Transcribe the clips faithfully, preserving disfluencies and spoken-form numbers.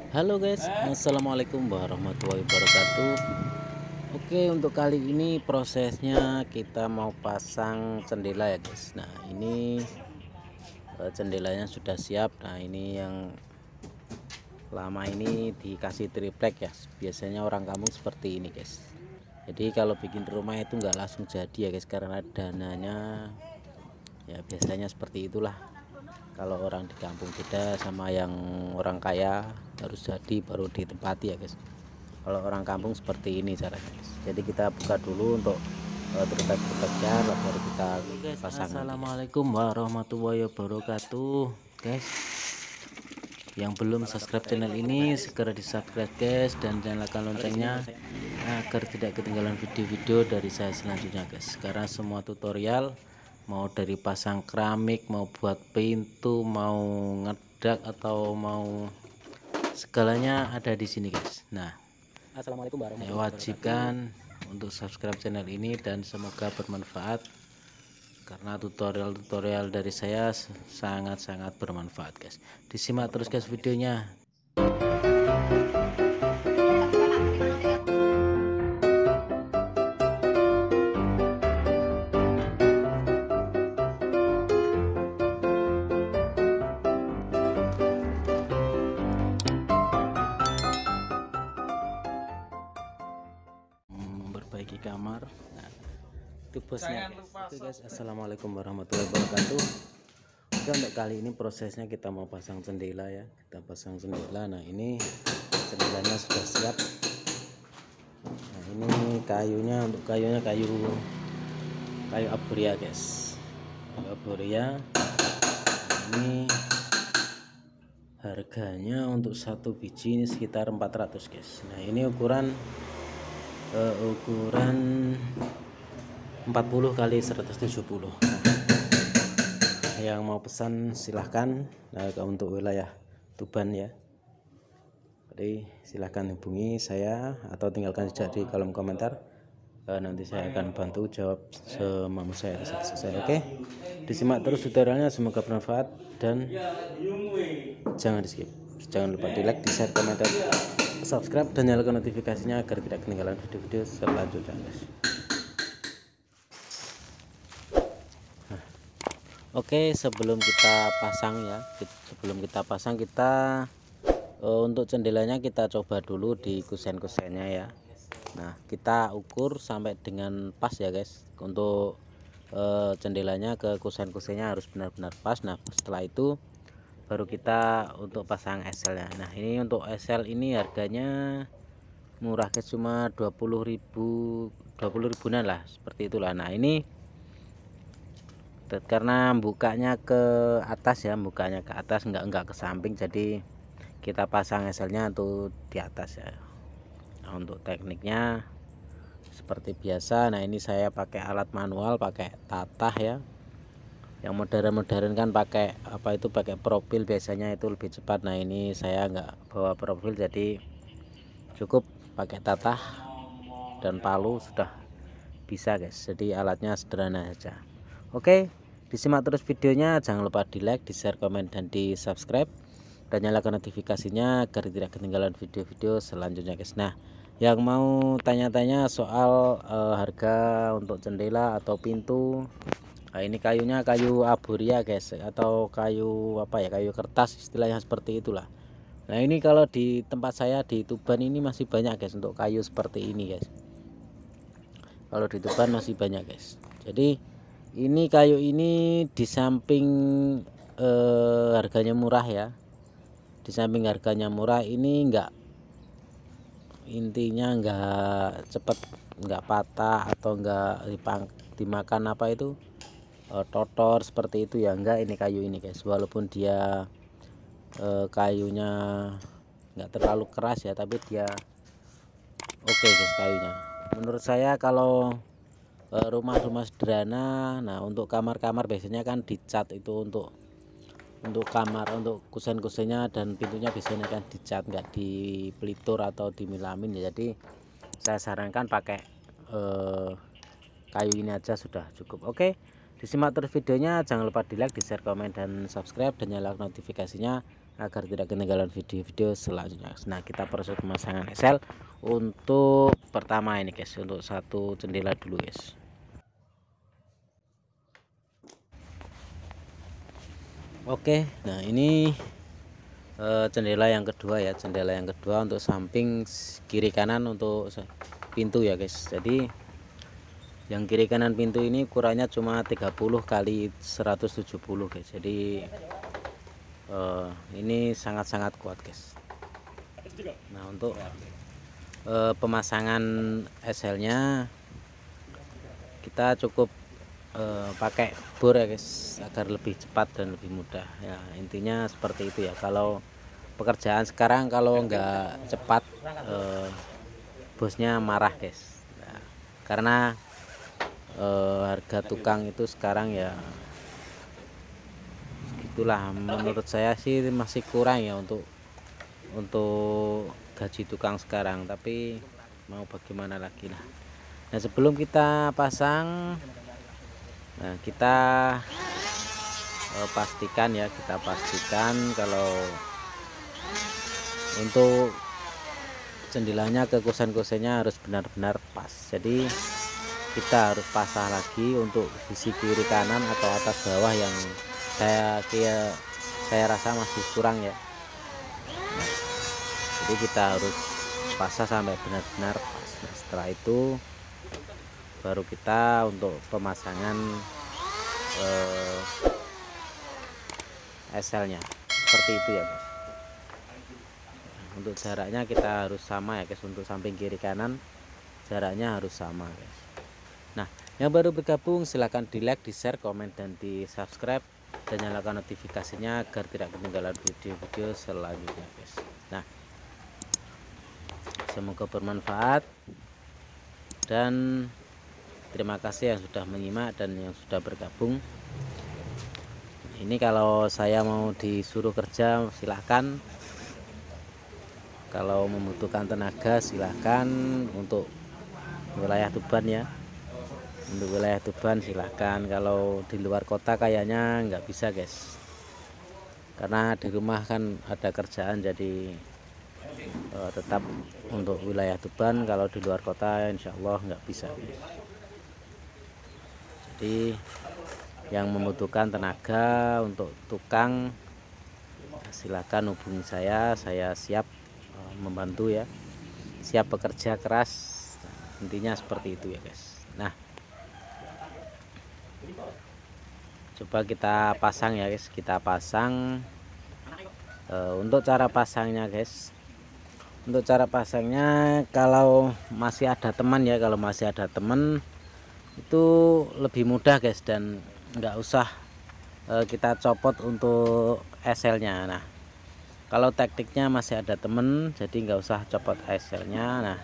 Halo guys, assalamualaikum warahmatullahi wabarakatuh. Oke, untuk kali ini prosesnya kita mau pasang jendela ya guys. Nah ini eh, jendelanya sudah siap. Nah ini yang lama ini dikasih triplek ya. Biasanya orang kampung seperti ini guys. Jadi kalau bikin rumah itu nggak langsung jadi ya guys, karena dananya ya biasanya seperti itulah. Kalau orang di kampung beda sama yang orang kaya, harus jadi baru ditempati ya guys. Kalau orang kampung seperti ini caranya guys. Jadi kita buka dulu untuk uh, triplek-tripлекnya, baru kita pasang. Assalamualaikum warahmatullahi wabarakatuh guys. Yang belum subscribe channel ini segera di subscribe guys, dan nyalakan loncengnya agar tidak ketinggalan video-video dari saya selanjutnya guys. Karena semua tutorial, mau dari pasang keramik, mau buat pintu, mau ngedak, atau mau segalanya ada di sini guys. Nah, assalamualaikum warahmatullahi wabarakatuh. Wajibkan untuk subscribe channel ini dan semoga bermanfaat, karena tutorial-tutorial dari saya sangat-sangat bermanfaat guys. Disimak terus guys videonya. Memperbaiki kamar. Nah, itu bosnya guys. Oke guys, assalamualaikum warahmatullahi wabarakatuh. Oke, untuk kali ini prosesnya kita mau pasang jendela ya. Kita pasang jendela. Nah ini jendelanya sudah siap. Nah ini kayunya, untuk kayunya kayu kayu arboria guys. Kayu arboria. Nah, ini harganya untuk satu biji ini sekitar empat ratus guys. Nah ini ukuran uh, ukuran empat puluh kali seratus tujuh puluh. Yang mau pesan silahkan. Nah, untuk wilayah Tuban ya, jadi silahkan hubungi saya atau tinggalkan jejak di kolom komentar. E, nanti saya akan bantu jawab semampu saya selesai. Oke, disimak terus tutorialnya, semoga bermanfaat, dan jangan di skip. Jangan lupa di like, di share, komentar, subscribe, dan nyalakan notifikasinya agar tidak ketinggalan video-video selanjutnya guys. Oke, sebelum kita pasang ya, sebelum kita pasang kita uh, untuk jendelanya kita coba dulu di kusen-kusennya ya. Nah kita ukur sampai dengan pas ya guys. Untuk uh, jendelanya ke kusen-kusennya harus benar-benar pas. Nah setelah itu baru kita untuk pasang eselnya. Nah ini untuk esel ini harganya murah guys, cuma dua puluh ribu, dua puluh ribuan lah, seperti itulah. Nah ini karena bukanya ke atas ya, bukanya ke atas, enggak enggak ke samping, jadi kita pasang eselnya tuh di atas ya. Nah, untuk tekniknya seperti biasa. Nah ini saya pakai alat manual, pakai tatah ya. Yang modern-modern kan pakai apa itu, pakai profil, biasanya itu lebih cepat. Nah ini saya enggak bawa profil, jadi cukup pakai tatah dan palu sudah bisa guys. Jadi alatnya sederhana saja. Oke, disimak terus videonya, jangan lupa di like, di share, komen, dan di subscribe, dan nyalakan notifikasinya agar tidak ketinggalan video-video selanjutnya guys. Nah yang mau tanya-tanya soal uh, harga untuk jendela atau pintu, nah ini kayunya kayu arboria guys, atau kayu apa ya, kayu kertas istilahnya seperti itulah. Nah ini kalau di tempat saya di Tuban ini masih banyak guys untuk kayu seperti ini guys. Kalau di Tuban masih banyak guys. Jadi ini kayu ini di samping eh, harganya murah ya, di samping harganya murah ini enggak, intinya enggak cepet, enggak patah atau enggak dipang, dimakan apa itu eh, totor seperti itu ya, enggak. Ini kayu ini guys, walaupun dia eh, kayunya enggak terlalu keras ya, tapi dia oke okay guys kayunya. Menurut saya kalau rumah-rumah sederhana, nah untuk kamar-kamar biasanya kan dicat itu, untuk untuk kamar, untuk kusen-kusennya dan pintunya biasanya kan dicat, nggak dipelitur atau dimilamin ya. Jadi saya sarankan pakai eh, kayu ini aja sudah cukup. Oke, disimak terus videonya, jangan lupa di like, di share, komen, dan subscribe, dan nyalakan notifikasinya agar tidak ketinggalan video-video selanjutnya. Nah, kita proses pemasangan S L untuk pertama ini guys, untuk satu jendela dulu guys. Oke, nah ini eh, jendela yang kedua ya, jendela yang kedua untuk samping kiri kanan untuk pintu ya guys. Jadi yang kiri kanan pintu ini ukurannya cuma tiga puluh kali seratus tujuh puluh guys. Jadi Uh, ini sangat-sangat kuat guys. Nah, untuk uh, pemasangan S L nya kita cukup uh, pakai bor ya guys, agar lebih cepat dan lebih mudah ya. Intinya seperti itu ya. Kalau pekerjaan sekarang kalau nggak cepat uh, bosnya marah guys. Nah, karena uh, harga tukang itu sekarang ya itulah, menurut saya sih masih kurang ya untuk untuk gaji tukang sekarang, tapi mau bagaimana lagi lah. Nah, sebelum kita pasang, nah kita eh, pastikan ya, kita pastikan kalau untuk jendelanya kekusen-kusennya harus benar-benar pas. Jadi kita harus pasang lagi untuk sisi kiri kanan atau atas bawah yang saya kira saya rasa masih kurang ya. Nah, jadi kita harus pasang sampai benar-benar pas. Nah, setelah itu baru kita untuk pemasangan eh, S L nya seperti itu ya guys. Nah, untuk jaraknya kita harus sama ya guys, untuk samping kiri kanan jaraknya harus sama guys. Nah, yang baru bergabung silahkan di like, di share, komen, dan di subscribe, dan nyalakan notifikasinya agar tidak ketinggalan video-video selanjutnya guys. Nah, semoga bermanfaat dan terima kasih yang sudah menyimak dan yang sudah bergabung. Ini kalau saya mau disuruh kerja silahkan, kalau membutuhkan tenaga silahkan. Untuk wilayah Tuban ya, untuk wilayah Tuban silahkan. Kalau di luar kota kayaknya nggak bisa guys, karena di rumah kan ada kerjaan, jadi uh, tetap untuk wilayah Tuban. Kalau di luar kota insya Allah nggak bisa guys. Jadi yang membutuhkan tenaga untuk tukang silahkan hubungi saya, saya siap uh, membantu ya, siap bekerja keras. Intinya seperti itu ya guys. Nah, coba kita pasang ya guys, kita pasang e, untuk cara pasangnya guys. Untuk cara pasangnya kalau masih ada teman ya, kalau masih ada teman itu lebih mudah guys, dan nggak usah e, kita copot untuk S L nya. Nah, kalau tekniknya masih ada teman, jadi nggak usah copot S L nya. Nah,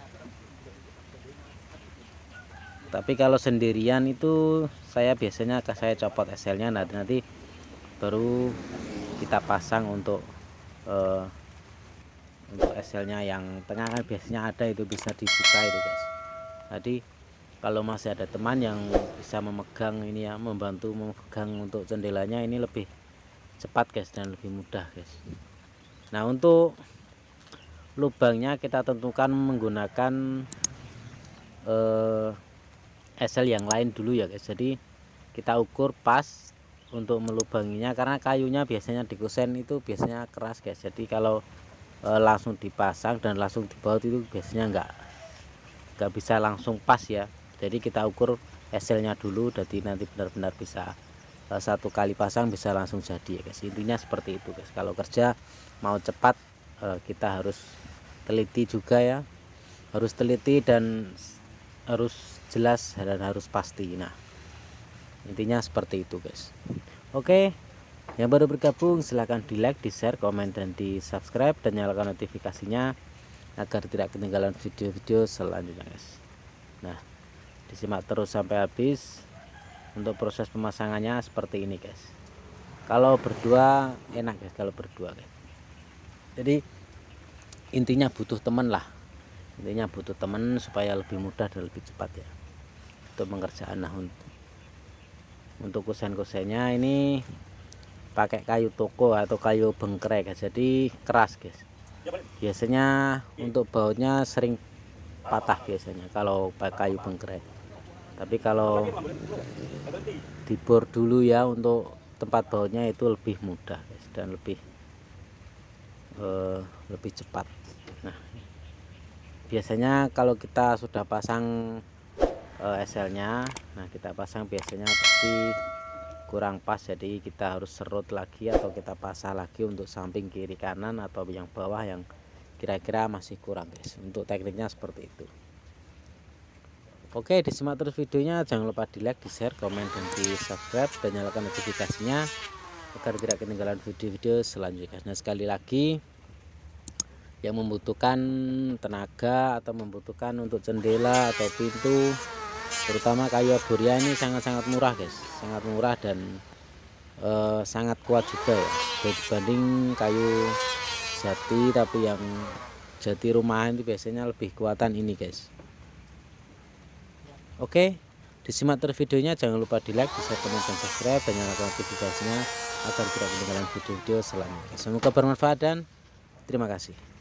tapi kalau sendirian itu saya biasanya saya copot S L nya, nanti nanti baru kita pasang untuk uh, untuk S L nya yang tengah kan biasanya ada, itu bisa dibuka itu guys. Jadi kalau masih ada teman yang bisa memegang ini ya, membantu memegang untuk jendelanya, ini lebih cepat guys dan lebih mudah guys. Nah, untuk lubangnya kita tentukan menggunakan uh, S L yang lain dulu ya guys. Jadi kita ukur pas untuk melubanginya, karena kayunya biasanya di kusen itu biasanya keras guys. Jadi kalau e, langsung dipasang dan langsung dibaut itu biasanya enggak enggak bisa langsung pas ya. Jadi kita ukur S L nya dulu, jadi nanti benar-benar bisa e, satu kali pasang bisa langsung jadi ya guys. Intinya seperti itu guys. Kalau kerja mau cepat e, kita harus teliti juga ya, harus teliti dan harus jelas dan harus pasti. Nah, intinya seperti itu guys. Oke, yang baru bergabung silahkan di like, di share, komen, dan di subscribe, dan nyalakan notifikasinya agar tidak ketinggalan video-video selanjutnya guys. Nah, disimak terus sampai habis. Untuk proses pemasangannya seperti ini guys. Kalau berdua enak guys, kalau berdua guys. Jadi intinya butuh teman lah, intinya butuh teman supaya lebih mudah dan lebih cepat ya untuk pengerjaan. Nah, untuk kusen-kusennya ini pakai kayu toko atau kayu bengkrek, jadi keras guys. Biasanya untuk bautnya sering patah biasanya kalau pakai kayu bengkrek. Tapi kalau dibor dulu ya untuk tempat bautnya itu lebih mudah guys, dan lebih uh, lebih cepat. Nah, biasanya kalau kita sudah pasang uh, S L nya, nah kita pasang biasanya pasti kurang pas, jadi kita harus serut lagi atau kita pasang lagi untuk samping kiri kanan atau yang bawah yang kira-kira masih kurang guys. Untuk tekniknya seperti itu. Oke, disimak terus videonya, jangan lupa di like, di share, komen, dan di subscribe, dan nyalakan notifikasinya agar tidak ketinggalan video-video selanjutnya. Nah, sekali lagi yang membutuhkan tenaga atau membutuhkan untuk jendela atau pintu, terutama kayu arboria, ini sangat-sangat murah guys, sangat murah dan eh, sangat kuat juga ya dibanding kayu jati. Tapi yang jati rumahan itu biasanya lebih kuatan ini guys. Oke, disimak terus videonya, jangan lupa di like, di share, komen, dan subscribe, dan nyalakan notifikasinya agar tidak ketinggalan video-video selanjutnya. Semoga bermanfaat dan terima kasih.